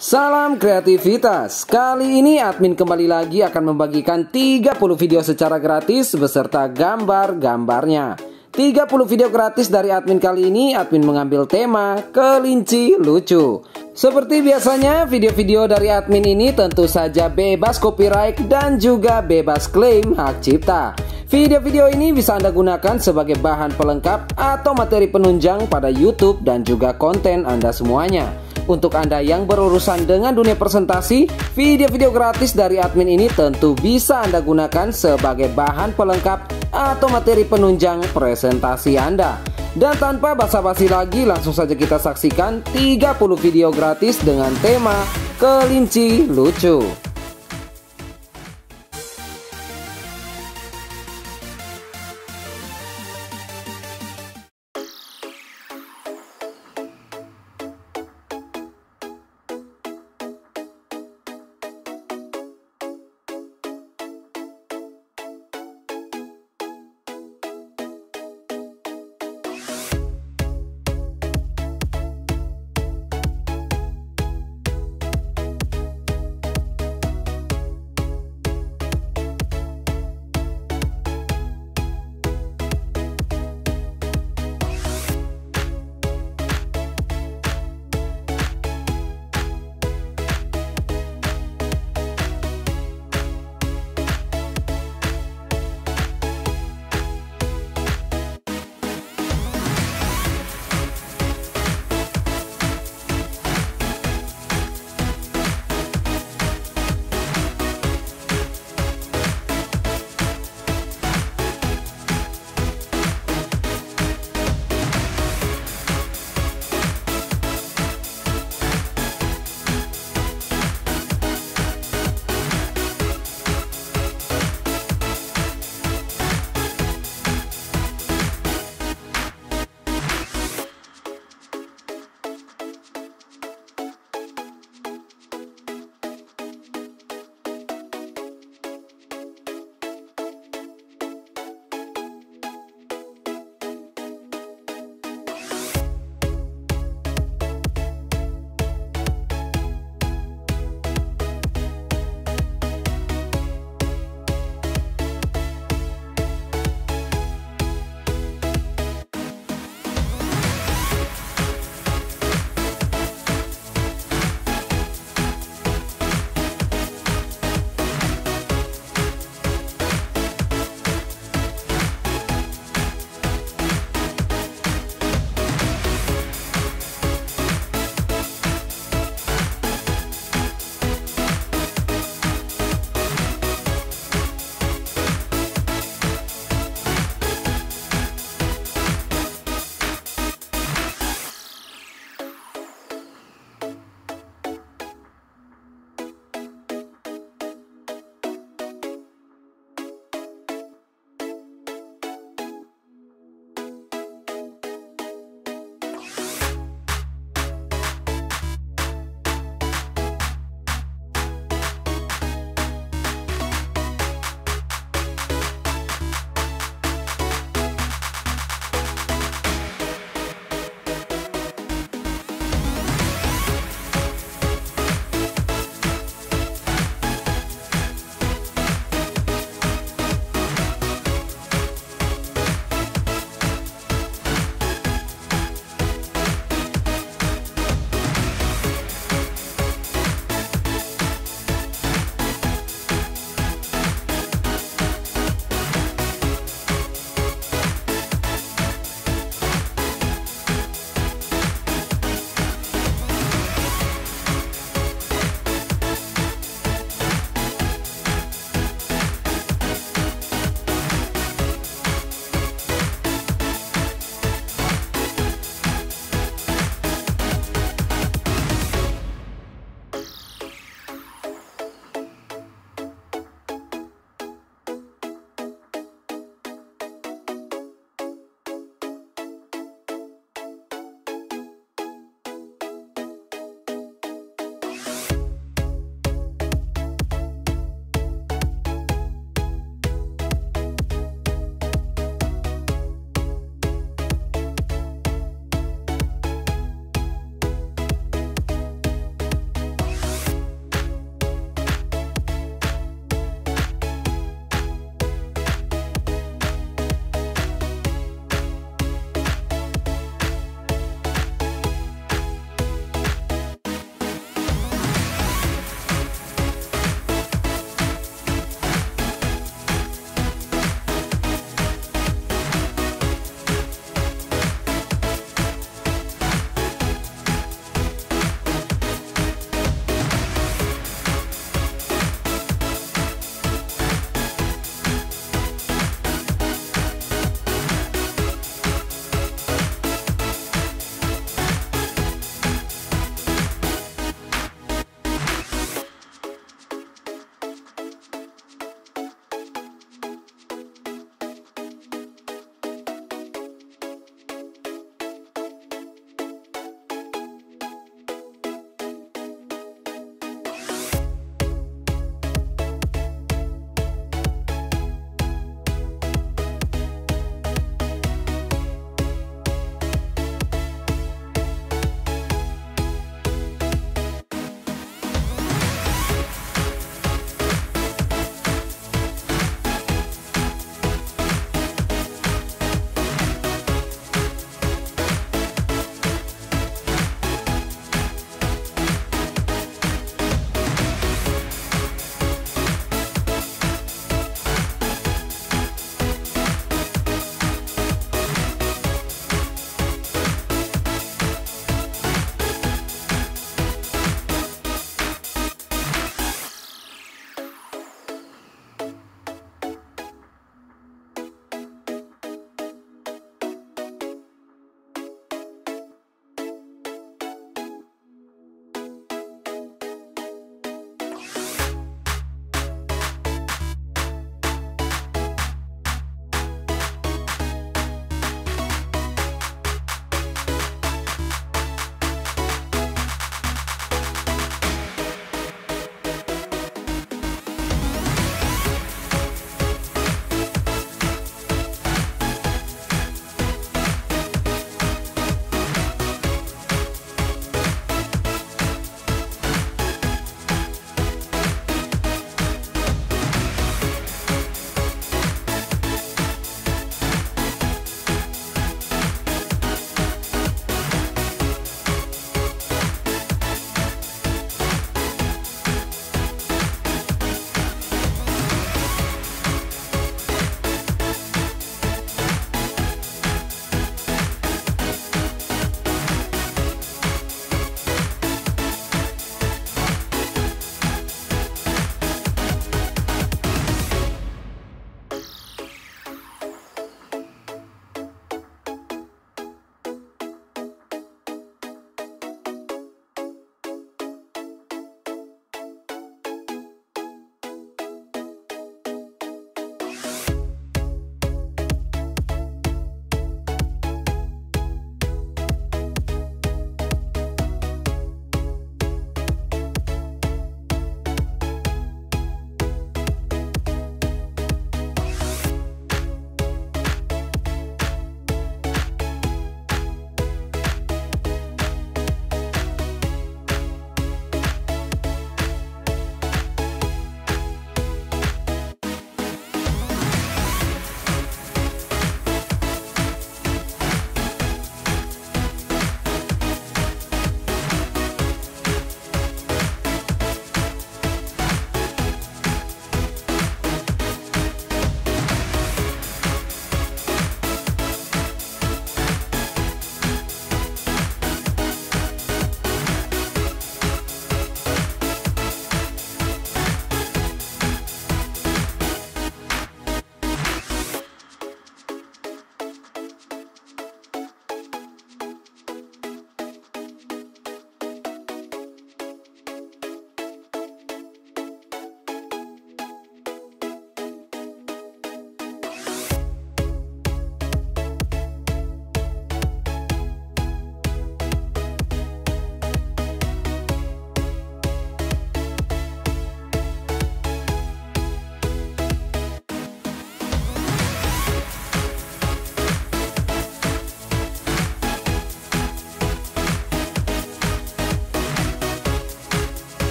Salam kreativitas. Kali ini admin kembali lagi akan membagikan 30 video secara gratis beserta gambar-gambarnya. 30 video gratis dari admin kali ini, admin mengambil tema Kelinci Lucu. Seperti biasanya, video-video dari admin ini tentu saja bebas copyright dan juga bebas klaim hak cipta. Video-video ini bisa Anda gunakan sebagai bahan pelengkap atau materi penunjang pada YouTube dan juga konten Anda semuanya. Untuk Anda yang berurusan dengan dunia presentasi, video-video gratis dari admin ini tentu bisa Anda gunakan sebagai bahan pelengkap atau materi penunjang presentasi Anda. Dan tanpa basa-basi lagi, langsung saja kita saksikan 30 video gratis dengan tema Kelinci Lucu.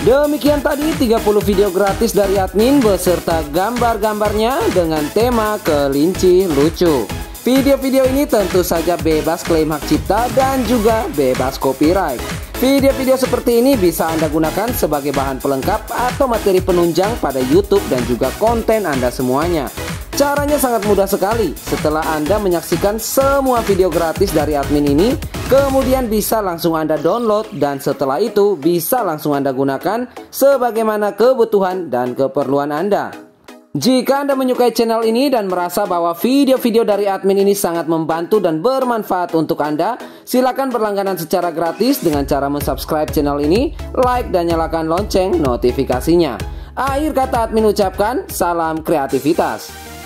Demikian tadi 30 video gratis dari admin beserta gambar-gambarnya dengan tema Kelinci Lucu. Video-video ini tentu saja bebas klaim hak cipta dan juga bebas copyright. Video-video seperti ini bisa Anda gunakan sebagai bahan pelengkap atau materi penunjang pada YouTube dan juga konten Anda semuanya. Caranya sangat mudah sekali. Setelah Anda menyaksikan semua video gratis dari admin ini, kemudian bisa langsung Anda download dan setelah itu bisa langsung Anda gunakan sebagaimana kebutuhan dan keperluan Anda. Jika Anda menyukai channel ini dan merasa bahwa video-video dari admin ini sangat membantu dan bermanfaat untuk Anda, silakan berlangganan secara gratis dengan cara mensubscribe channel ini, like dan nyalakan lonceng notifikasinya. Akhir kata admin ucapkan, salam kreativitas.